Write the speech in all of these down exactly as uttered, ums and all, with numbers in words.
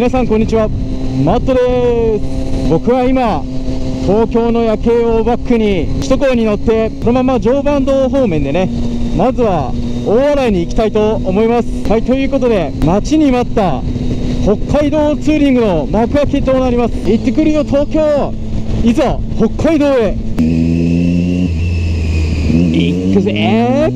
皆さんこんにちは、マットです。僕は今東京の夜景をバックに首都高に乗ってこのまま常磐道方面でね、まずは大洗に行きたいと思います。はい、ということで待ちに待った北海道ツーリングの幕開けとなります。行ってくるよ東京、いざ北海道へ行くぜ。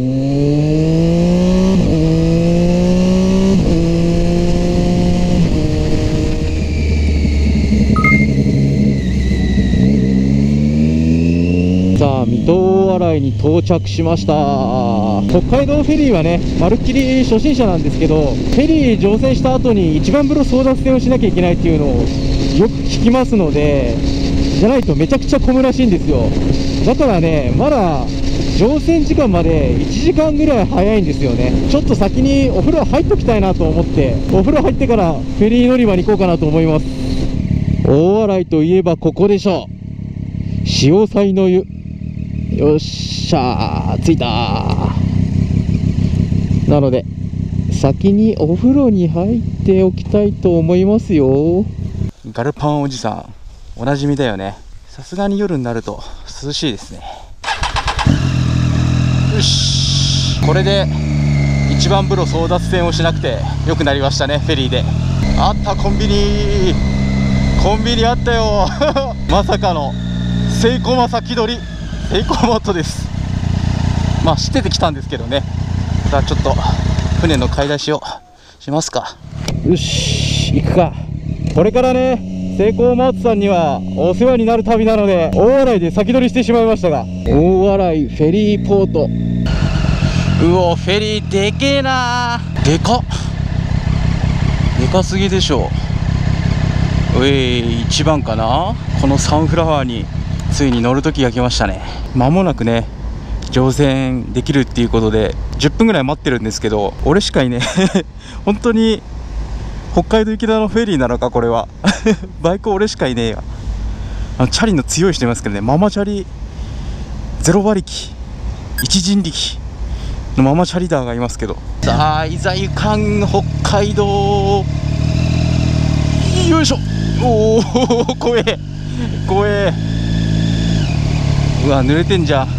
さあ水戸洗いに到着しました。北海道フェリーはね、まるっきり初心者なんですけど、フェリー乗船した後に一番風呂争奪戦をしなきゃいけないっていうのをよく聞きますので、じゃないとめちゃくちゃ混むらしいんですよ。だからね、まだ乗船時間までいちじかんぐらい早いんですよね。ちょっと先にお風呂入っときたいなと思って、お風呂入ってからフェリー乗り場に行こうかなと思います。大洗といえばここでしょう、潮騒の湯。よっしゃー、着いたー。なので先にお風呂に入っておきたいと思いますよ。ガルパンおじさんおなじみだよね。さすがに夜になると涼しいですね。よし、これで一番風呂争奪戦をしなくてよくなりましたね。フェリーであったコンビニ、コンビニあったよまさかのセイコマ先取り、セイコーマットです。まあ知ってて来たんですけどね。さあちょっと船の買い出しをしますか。よし行くか。これからね、セイコーマットさんにはお世話になる旅なので大洗で先取りしてしまいましたが、大洗フェリーポート、うおフェリーでけえなー、でかっ、でかすぎでしょう。えいちばんかな。このサンフラワーについに乗る時が来ましたね。間もなくね乗船できるっていうことでじゅっぷんぐらい待ってるんですけど、俺しかいね本当に北海道行きのフェリーなのかこれはバイク俺しかいねえや。あのチャリの強い人いますけどね、ママチャリゼロ馬力一人力のママチャリダーがいますけど、さあいざ行かん北海道、よいしょ。おお怖え怖え、うわ濡れてんじゃん。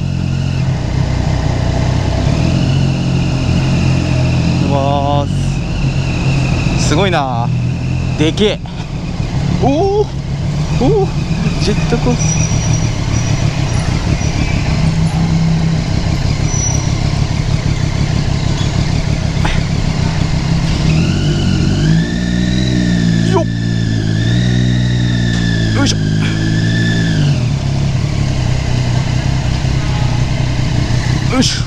うわーすごいな、でけえ。おおおおジェットコースターよっ、よいしょ。よし、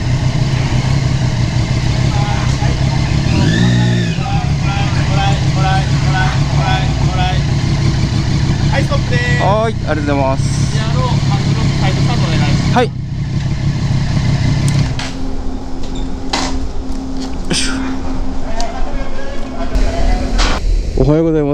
はい、ストップです。はい、ありがとうございます。はい。よしょ。おはようございます。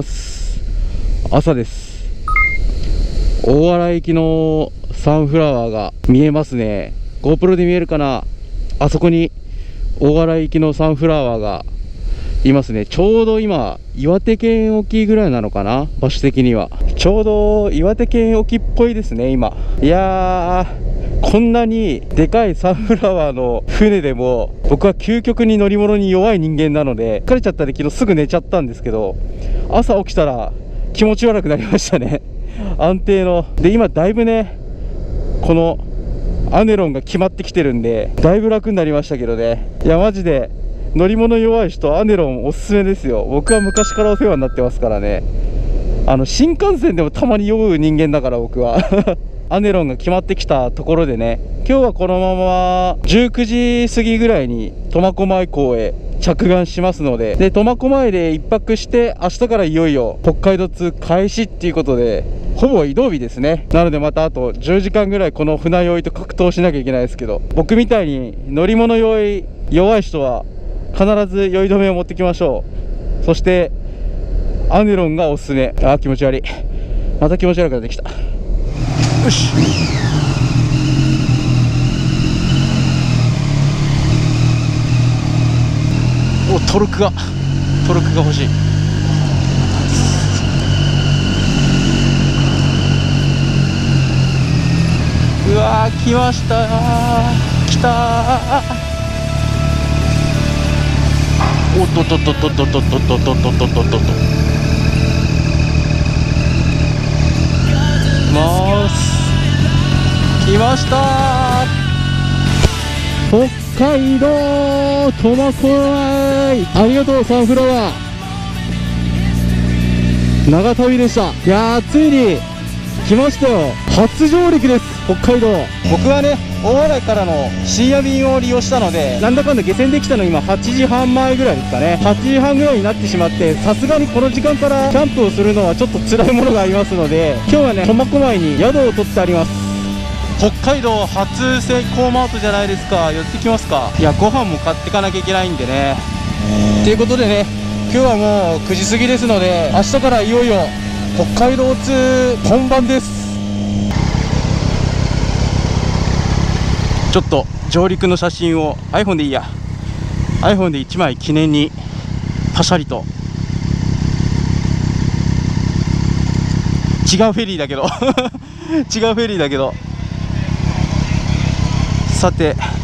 朝です。大洗行きのサンフラワーが見えますね。GoPro で見えるかな。あそこに大洗行きのサンフラワーがいますね。ちょうど今岩手県沖ぐらいなのかな、場所的にはちょうど岩手県沖っぽいですね今。いやー、こんなにでかいサンフラワーの船でも僕は究極に乗り物に弱い人間なので疲れちゃったで昨日すぐ寝ちゃったんですけど、朝起きたら気持ち悪くなりましたね安定ので、今だいぶねこのアネロンが決まってきてるんでだいぶ楽になりましたけどね。いやマジで乗り物弱い人アネロンおすすめですよ。僕は昔からお世話になってますからね。あの新幹線でもたまに酔う人間だから僕はアネロンが決まってきたところでね、今日はこのままじゅうくじ過ぎぐらいに苫小牧港へ着岸しますので、で苫小牧で一泊して明日からいよいよ北海道通開始っていうことでほぼ移動日ですね。なのでまたあとじゅうじかんぐらいこの船酔いと格闘しなきゃいけないですけど、僕みたいに乗り物酔い弱い人は必ず酔い止めを持ってきましょう。そしてアネロンがおすすめ。あー気持ち悪い、また気持ち悪くなってきた。よし、おトルクがトルクが欲しい。 わー、来ましたー、来たー。おっとっとっとっとっとっとっとっとっとっとっとっとっとっとます。来ましたー、北海道苫小牧。ありがとうサンフラワー、長旅でした。いやー、ついに来ましたよ。初上陸です、北海道。僕はね、大洗からの深夜便を利用したので、なんだかんだ下船できたの今はちじはんまえぐらいですかね。はちじはんぐらいになってしまって、さすがにこの時間からキャンプをするのはちょっと辛いものがありますので、今日はね、苫小牧に宿を取ってあります。北海道初セイコーマートじゃないですか。寄ってきますか。いや、ご飯も買っていかなきゃいけないんでね。ということでね、今日はもうくじ過ぎですので、明日からいよいよ北海道通本番です。ちょっと上陸の写真を iPhone でいいや iPhone でいちまい記念にパシャリと。違うフェリーだけど違うフェリーだけど、さて